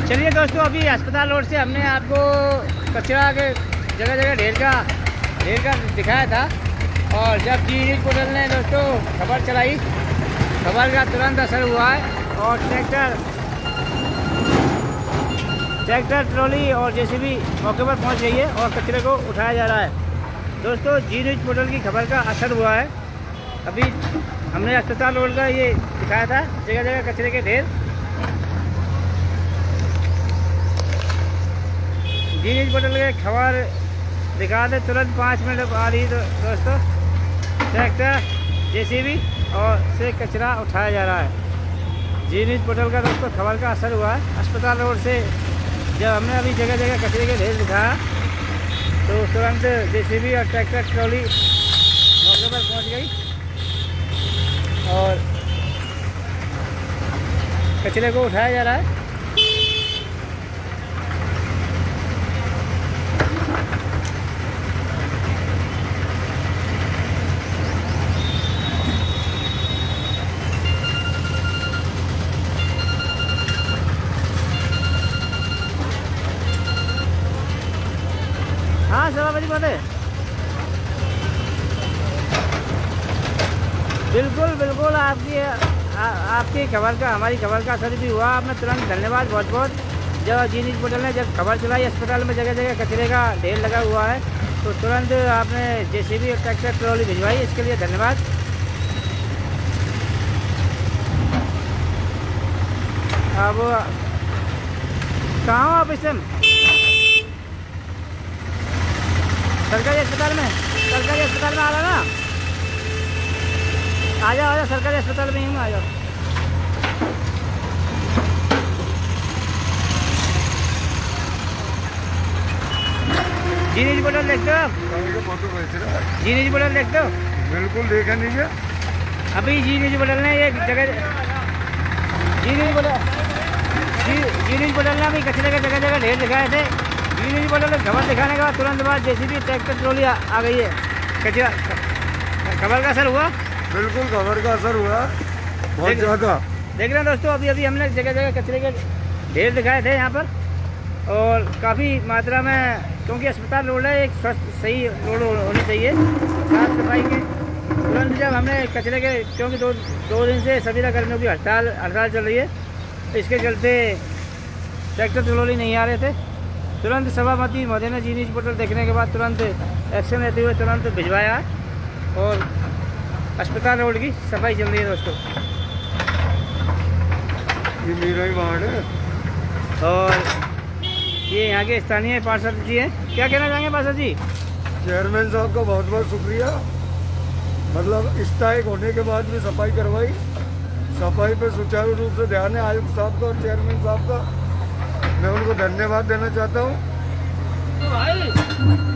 चलिए दोस्तों, अभी अस्पताल रोड से हमने आपको कचरा के जगह जगह ढेर का दिखाया था। और जब जी न्यूज़ पोर्टल ने दोस्तों खबर चलाई, खबर का तुरंत असर हुआ है और ट्रैक्टर ट्रॉली और जेसीबी मौके पर पहुंच गई है और कचरे को उठाया जा रहा है। दोस्तों, जी न्यूज़ पोर्टल की खबर का असर हुआ है। अभी हमने अस्पताल रोड का ये दिखाया था, जगह जगह कचरे के ढेर। जी न्यूज़ पोर्टल के खबर दिखा दे, तुरंत 5 मिनट आ रही दोस्तों। ट्रैक्टर जेसीबी और से कचरा उठाया जा रहा है। जी न्यूज़ पोर्टल का दोस्तों खबर का असर हुआ है। अस्पताल रोड से जब हमने अभी जगह जगह कचरे के ढेर दिखाया तो तुरंत जेसीबी और ट्रैक्टर ट्रॉली मौके पर पहुंच गई और कचरे को उठाया जा रहा है। हाँ, सभापति बात है। बिल्कुल आपकी खबर का, हमारी खबर का असर भी हुआ। आपने तुरंत धन्यवाद बहुत बहुत। जब जी न्यूज़ पोर्टल ने जब खबर चलाई अस्पताल में जगह जगह कचरे का ढेर लगा हुआ है तो तुरंत आपने जेसीबी और ट्रैक्टर ट्रॉली भिजवाई, इसके लिए धन्यवाद। अब कहाँ हो आप इस टाइम? सरकारी अस्पताल में आ रहा ना? आ जाओ सरकारी अस्पताल में ही हूँ, आ जाओ। जी न्यूज़ पोर्टल देखते हो? जी न्यूज़ पोर्टल देखते हो? बिल्कुल देखा नहीं है। अभी जी न्यूज़ पोर्टल ने ये जगह जी न्यूज़ पोर्टल ने अभी कचरे के जगह जगह ढेर दिखाए थे। जी न्यूज़ पोर्टल ने खबर दिखाने के बाद तुरंत बाद जेसीबी ट्रैक्टर ट्रॉली आ गई है। कचरा खबर का असर हुआ? बिल्कुल खबर का असर हुआ बहुत ज़्यादा। देख रहे हैं दोस्तों, अभी हमने जगह जगह कचरे के ढेर दिखाए थे यहाँ पर और काफ़ी मात्रा में, क्योंकि अस्पताल रोड है, एक स्वस्थ सही रोड होनी चाहिए, साफ सफाई के। तुरंत जब हमने कचरे के, क्योंकि दो दिन से सभी कर्मियों की हड़ताल चल रही है, तो इसके चलते ट्रैक्टर ट्रॉली नहीं आ रहे थे। तुरंत सभापति महोदय ने जी न्यूज़ पोर्टल देखने के बाद तुरंत एक्शन लेते हुए तुरंत भिजवाया और अस्पताल रोड की सफाई चल रही है दोस्तों। ये मेरा ही वार्ड है और ये यहाँ के स्थानीय पार्षद जी हैं। क्या कहना चाहेंगे पार्षद जी? चेयरमैन साहब का बहुत बहुत शुक्रिया। मतलब स्ट्राइक होने के बाद भी सफाई करवाई। सफाई पे सुचारू रूप से ध्यान है आयुक्त साहब का और चेयरमैन साहब का। मैं उनको धन्यवाद देना चाहता हूँ।